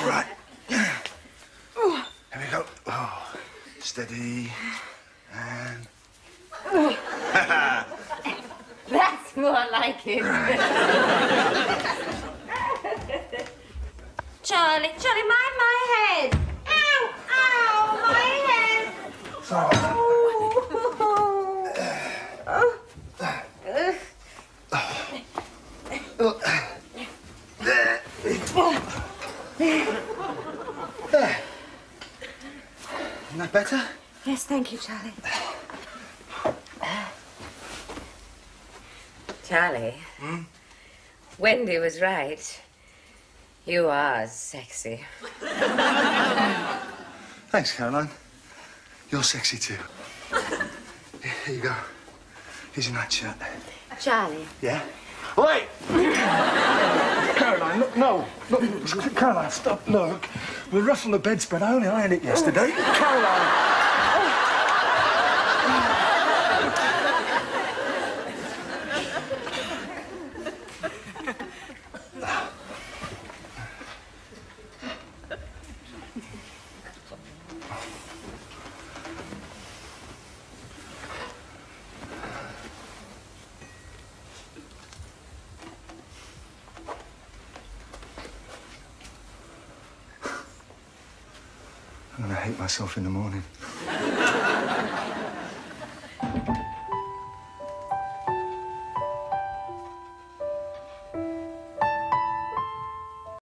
Right. Here we go. Oh, steady. And... That's more like it. Charlie, mind my head. Ow, my head. Sorry. There. Isn't that better? Yes, thank you, Charlie. Charlie. Wendy was right. You are sexy. Thanks, Caroline. You're sexy too. Here you go. Here's your nightshirt. Charlie. Yeah? Wait! Caroline, look, no. Look, Caroline, stop, look. The ruff on the bedspread, I only ironed it yesterday. Caroline! I'm gonna hate myself in the morning.